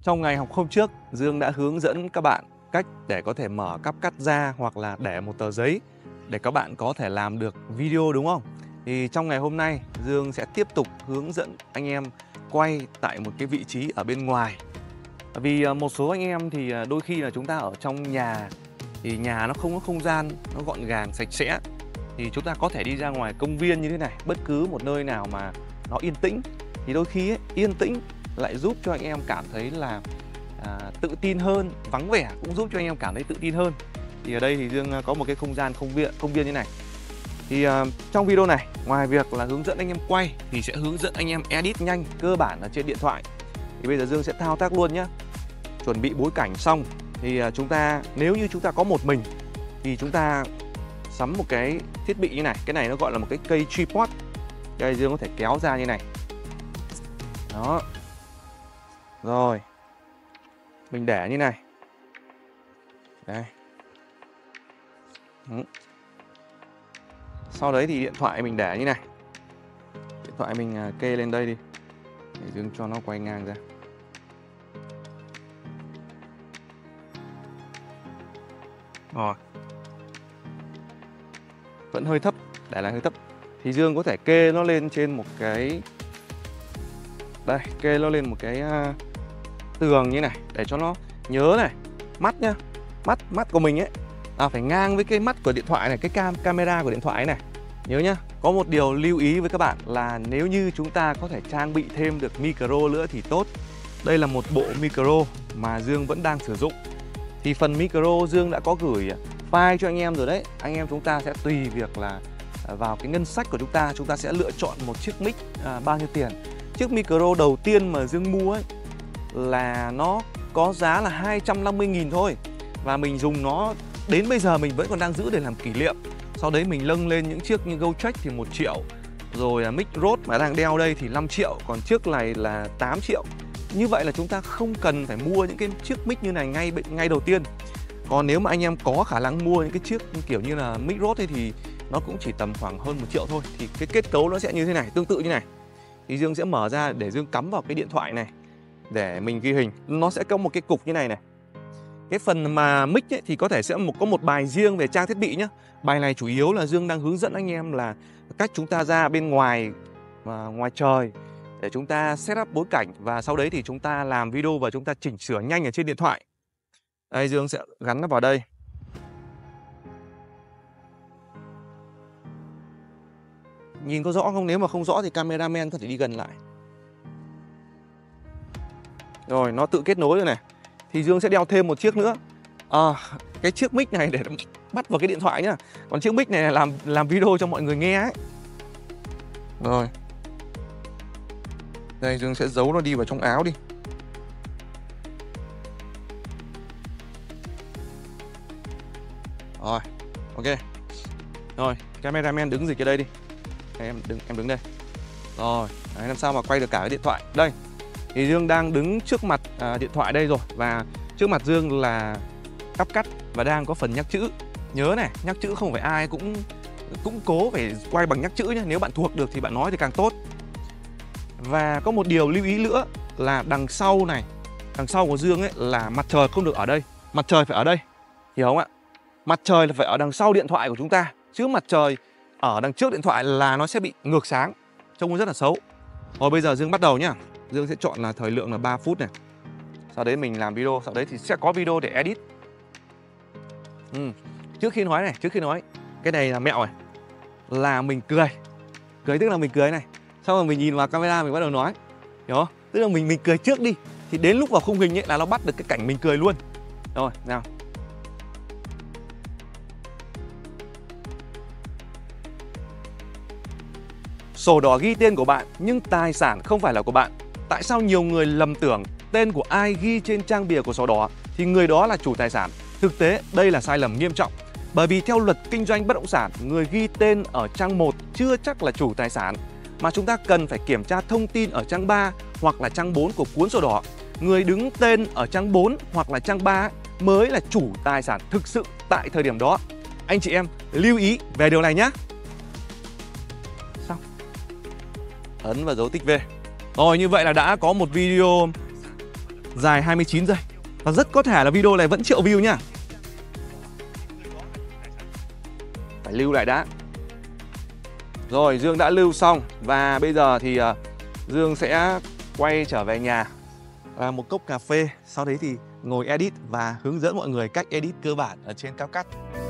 Trong ngày học hôm trước, Dương đã hướng dẫn các bạn cách để có thể mở cáp cắt ra hoặc là để một tờ giấy để các bạn có thể làm được video, đúng không? Thì trong ngày hôm nay, Dương sẽ tiếp tục hướng dẫn anh em quay tại một cái vị trí ở bên ngoài. Vì một số anh em thì đôi khi là chúng ta ở trong nhà thì nhà nó không có không gian, nó gọn gàng, sạch sẽ. Thì chúng ta có thể đi ra ngoài công viên như thế này, bất cứ một nơi nào mà nó yên tĩnh. Thì đôi khi ấy, yên tĩnh lại giúp cho anh em cảm thấy là tự tin hơn, vắng vẻ cũng giúp cho anh em cảm thấy tự tin hơn. Thì ở đây thì Dương có một cái không gian công viên như này. Thì trong video này, ngoài việc là hướng dẫn anh em quay thì sẽ hướng dẫn anh em edit nhanh cơ bản ở trên điện thoại. Thì bây giờ Dương sẽ thao tác luôn nhé. Chuẩn bị bối cảnh xong thì chúng ta, nếu như chúng ta có một mình thì chúng ta sắm một cái thiết bị như này. Cái này nó gọi là một cái cây tripod. Đây, Dương có thể kéo ra như này. Đó. Rồi, mình để như này. Đây. Sau đấy thì điện thoại mình để như này. Điện thoại mình kê lên đây đi, để Dương cho nó quay ngang ra. Rồi. Vẫn hơi thấp, để lại hơi thấp. Thì Dương có thể kê nó lên trên một cái, đây, kê nó lên một cái tường như này để cho nó nhớ này. Mắt nhá, mắt của mình ấy phải ngang với cái mắt của điện thoại này, cái camera của điện thoại này. Nhớ nhá. Có một điều lưu ý với các bạn là nếu như chúng ta có thể trang bị thêm được micro nữa thì tốt. Đây là một bộ micro mà Dương vẫn đang sử dụng. Thì phần micro Dương đã có gửi file cho anh em rồi đấy. Anh em chúng ta sẽ tùy việc là vào cái ngân sách của chúng ta sẽ lựa chọn một chiếc mic bao nhiêu tiền. Chiếc micro đầu tiên mà Dương mua ấy là nó có giá là 250.000 thôi. Và mình dùng nó đến bây giờ mình vẫn còn đang giữ để làm kỷ niệm. Sau đấy mình nâng lên những chiếc như GoTrek thì 1 triệu. Rồi mic Rode mà đang đeo đây thì 5 triệu. Còn chiếc này là 8 triệu. Như vậy là chúng ta không cần phải mua những cái chiếc mic như này ngay đầu tiên. Còn nếu mà anh em có khả năng mua những cái chiếc kiểu như là mic Rode thì nó cũng chỉ tầm khoảng hơn 1 triệu thôi. Thì cái kết cấu nó sẽ như thế này, tương tự như này. Thì Dương sẽ mở ra để Dương cắm vào cái điện thoại này để mình ghi hình. Nó sẽ có một cái cục như này này. Cái phần mà mic ấy thì có thể sẽ có một bài riêng về trang thiết bị nhé. Bài này chủ yếu là Dương đang hướng dẫn anh em là cách chúng ta ra bên ngoài trời để chúng ta setup bối cảnh. Và sau đấy thì chúng ta làm video và chúng ta chỉnh sửa nhanh ở trên điện thoại. Đây, Dương sẽ gắn nó vào đây. Nhìn có rõ không? Nếu mà không rõ thì cameraman có thể đi gần lại. Rồi, nó tự kết nối rồi này. Thì Dương sẽ đeo thêm một chiếc nữa. Cái chiếc mic này để bắt vào cái điện thoại nhá. Còn chiếc mic này là làm video cho mọi người nghe ấy. Rồi. Đây, Dương sẽ giấu nó đi vào trong áo đi. Rồi, ok. Rồi, cameraman đứng dịch ở đây đi. Em đứng đây. Rồi, đấy, làm sao mà quay được cả cái điện thoại. Đây, thì Dương đang đứng trước mặt điện thoại đây rồi. Và trước mặt Dương là cáp cắt và đang có phần nhắc chữ. Nhớ này, nhắc chữ không phải ai cũng cố phải quay bằng nhắc chữ nhé. Nếu bạn thuộc được thì bạn nói thì càng tốt. Và có một điều lưu ý nữa là đằng sau này, đằng sau của Dương ấy là mặt trời không được ở đây. Mặt trời phải ở đây, hiểu không ạ? Mặt trời là phải ở đằng sau điện thoại của chúng ta. Chứ mặt trời ở đằng trước điện thoại là nó sẽ bị ngược sáng, trông rất là xấu. Rồi bây giờ Dương bắt đầu nhá. Dương sẽ chọn là thời lượng là 3 phút này. Sau đấy mình làm video, sau đấy thì sẽ có video để edit. Trước khi nói cái này là mẹo này. Là mình cười. Cười tức là mình cười này. Sau rồi mình nhìn vào camera mình bắt đầu nói. Hiểu không? Tức là mình cười trước đi. Thì đến lúc vào khung hình ấy là nó bắt được cái cảnh mình cười luôn. Rồi, nào. Sổ đỏ ghi tên của bạn nhưng tài sản không phải là của bạn. Tại sao nhiều người lầm tưởng tên của ai ghi trên trang bìa của sổ đỏ thì người đó là chủ tài sản? Thực tế, đây là sai lầm nghiêm trọng. Bởi vì theo luật kinh doanh bất động sản, người ghi tên ở trang 1 chưa chắc là chủ tài sản, mà chúng ta cần phải kiểm tra thông tin ở trang 3 hoặc là trang 4 của cuốn sổ đỏ. Người đứng tên ở trang 4 hoặc là trang 3 mới là chủ tài sản thực sự tại thời điểm đó. Anh chị em lưu ý về điều này nhé. Xong. Ấn vào dấu tích V. Rồi, như vậy là đã có một video dài 29 giây. Và rất có thể là video này vẫn triệu view nhá. Phải lưu lại đã. Rồi, Dương đã lưu xong. Và bây giờ thì Dương sẽ quay trở về nhà, làm một cốc cà phê. Sau đấy thì ngồi edit và hướng dẫn mọi người cách edit cơ bản ở trên CapCut.